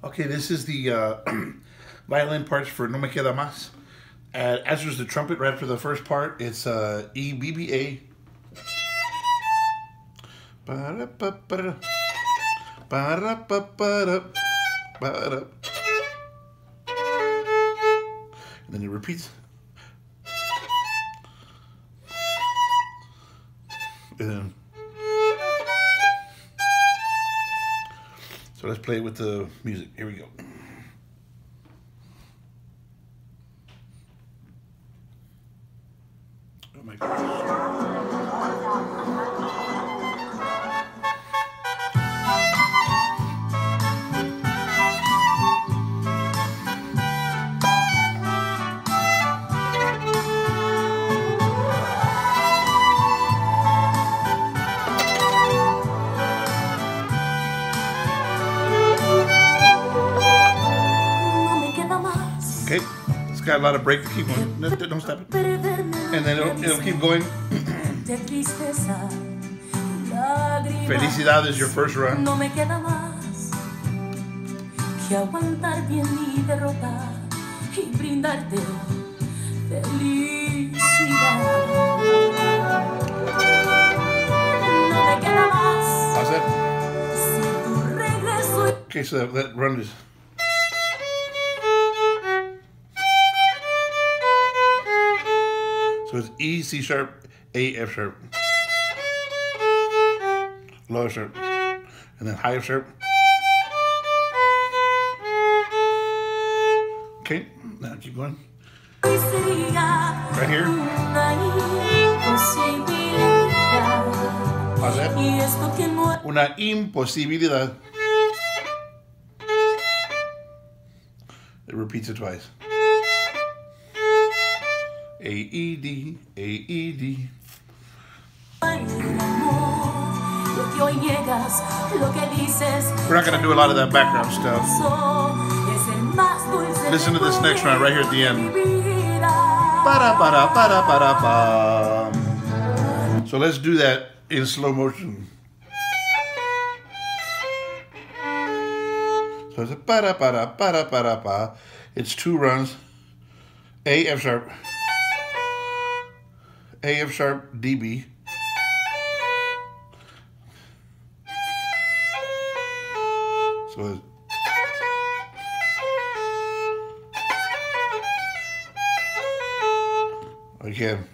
Okay, this is the violin parts for No Me Queda Más. As there's the trumpet right after the first part, it's E, B, B, A. And then it repeats. And then, so let's play with the music. Here we go. Oh my gosh. Okay, it's got a lot of break to keep going. No, don't stop it. And then it'll keep going. Felicidad is your first run. No me queda más que aguantar bien mi derrota y brindarte felicidad. No me queda más. How's that? Si tu regreso. Okay, so that run is. So it's E, C sharp, A, F sharp, low F sharp, and then high F sharp. Okay, now keep going. Right here. How's that? Una imposibilidad. It repeats it twice. A, E, D, A, E, D. We're not going to do a lot of that background stuff. Listen to this next round right here at the end. So let's do that in slow motion. So it's a pa. It's two runs. A, F sharp. A, F sharp, D, B. So it's again.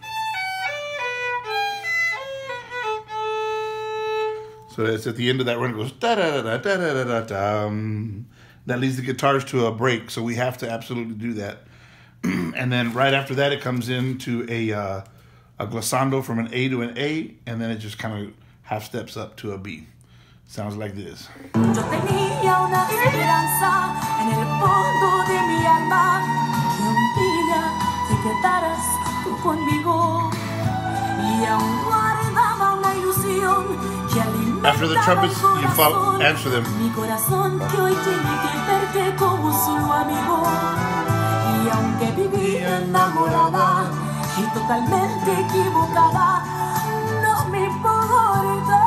So it's at the end of that run, it goes da da da da da da da da. That leads the guitars to a break, so we have to absolutely do that. And then right after that, it comes into a glissando from an A to an A, and then it just kind of half steps up to a B. Sounds like this. Yo tenía una esperanza en el fondo de mi alma que un día te quedaras tú conmigo y aún guardaba una ilusión que alimentaba. After the trumpets, you follow, answer them. Mi corazón que hoy tiene que verte como solo amigo y aunque viví enamorada y totalmente equivocada, no me importa.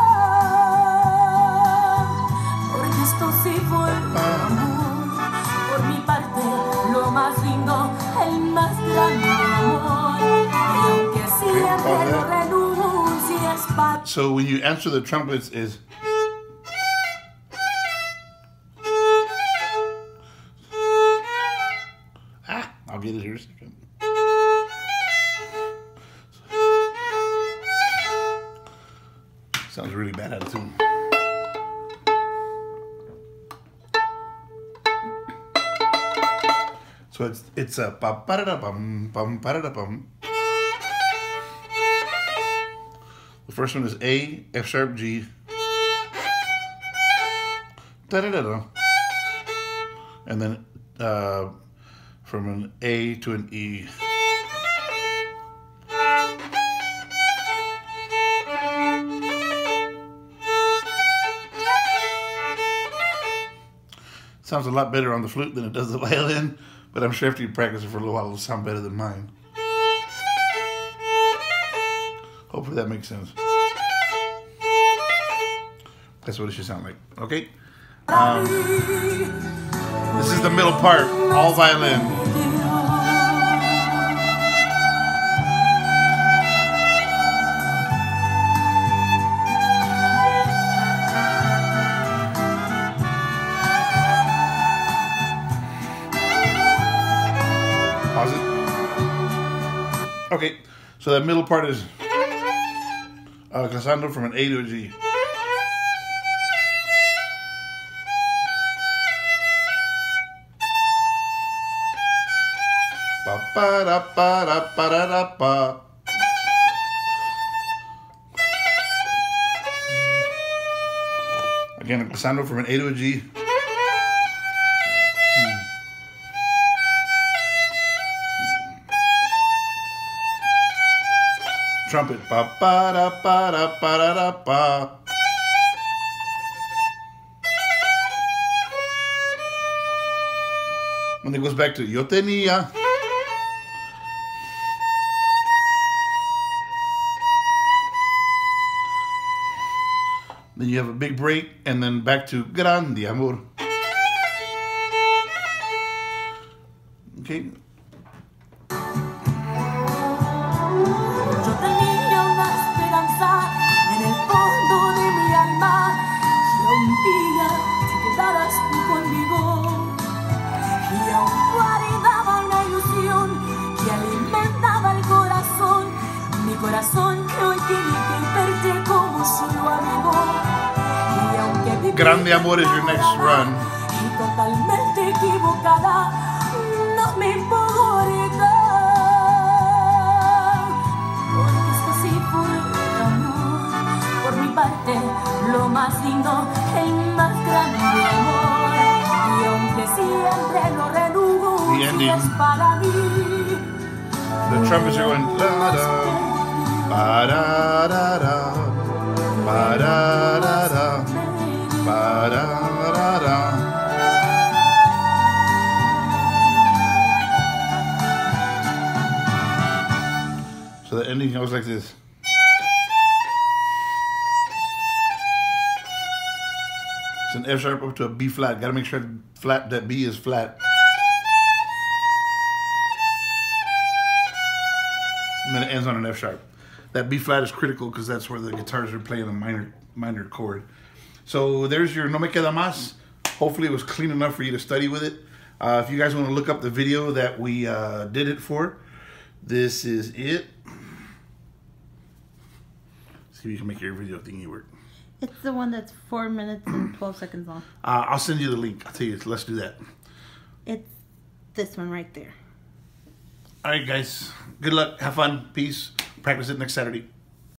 Esto sí fue amor, por mi parte lo más lindo, el más grande amor, y aunque siempre lo renuncies para... So when you answer the trumpets is... I'll get it here in a second. Sounds really bad out of tune. So it's a pa pa da bum bum pa da bum. The first one is A, F sharp, G, da da da da, and then from an A to an E. Sounds a lot better on the flute than it does the violin. But I'm sure after you practice it for a little while, it'll sound better than mine. Hopefully that makes sense. That's what it should sound like. Okay? the middle part, all violin. Pause it. Okay, so that middle part is glissando from an A to a G. Ba ba da ba da ba da da ba. Again, glissando from an A to a G. Trumpet, ba ba da ba da ba da da ba. When it goes back to yo tenía. Then you have a big break, and then back to grande amor. Okay. Grande Amor is your next run. Y totalmente equivocada, no me importa, porque esto sí fue amor. Por mi parte, lo más lindo, el más grande amor. Y aunque siempre lo renugo, es para mí. The trumpets are going da da, ba da da da, ba da da da. Ba da da da. So the ending goes like this. It's an F sharp up to a B flat. Got to make sure flat that B is flat. And then it ends on an F sharp. That B flat is critical because that's where the guitars are playing a minor chord. So there's your No Me Queda Más. Hopefully it was clean enough for you to study with it. If you guys want to look up the video that we did it for, this is it. See if you can make your video thingy work. It's the one that's 4 minutes and 12 seconds long. I'll send you the link. I'll tell you, let's do that. It's this one right there. All right, guys. Good luck. Have fun. Peace. Practice it next Saturday.